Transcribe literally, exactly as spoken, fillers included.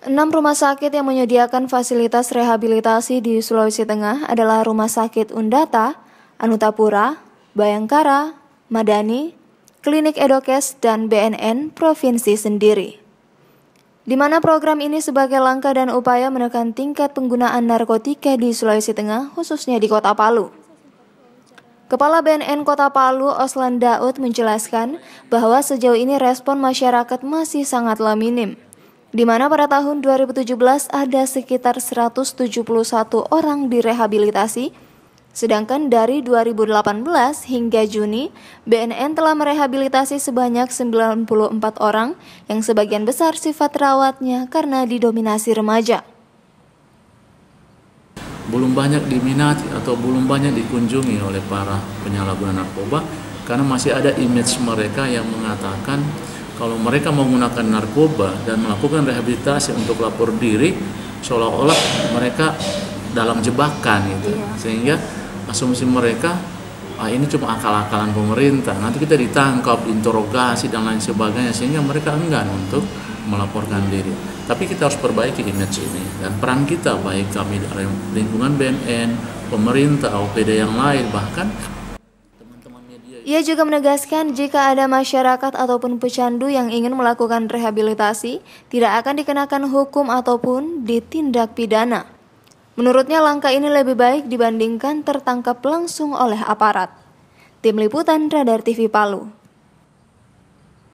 Enam rumah sakit yang menyediakan fasilitas rehabilitasi di Sulawesi Tengah adalah Rumah Sakit Undata, Anutapura, Bayangkara, Madani, Klinik Edokes, dan B N N Provinsi sendiri. Di mana program ini sebagai langkah dan upaya menekan tingkat penggunaan narkotika di Sulawesi Tengah, khususnya di Kota Palu. Kepala B N N Kota Palu, Oslan Daud, menjelaskan bahwa sejauh ini respon masyarakat masih sangatlah minim, di mana pada tahun dua ribu tujuh belas ada sekitar seratus tujuh puluh satu orang direhabilitasi, sedangkan dari dua ribu delapan belas hingga Juni, B N N telah merehabilitasi sebanyak sembilan puluh empat orang yang sebagian besar sifat rawatnya karena didominasi remaja. Belum banyak diminati atau belum banyak dikunjungi oleh para penyalahguna narkoba karena masih ada image mereka yang mengatakan kalau mereka menggunakan narkoba dan melakukan rehabilitasi untuk lapor diri, seolah-olah mereka dalam jebakan gitu. Sehingga asumsi mereka, ah, ini cuma akal-akalan pemerintah, nanti kita ditangkap, interogasi dan lain sebagainya, sehingga mereka enggan untuk melaporkan diri. Tapi kita harus perbaiki image ini, dan peran kita baik kami dari lingkungan B N N, pemerintah, O P D yang lain, bahkan ia juga menegaskan jika ada masyarakat ataupun pecandu yang ingin melakukan rehabilitasi, tidak akan dikenakan hukum ataupun ditindak pidana. Menurutnya langkah ini lebih baik dibandingkan tertangkap langsung oleh aparat. Tim Liputan Radar T V Palu.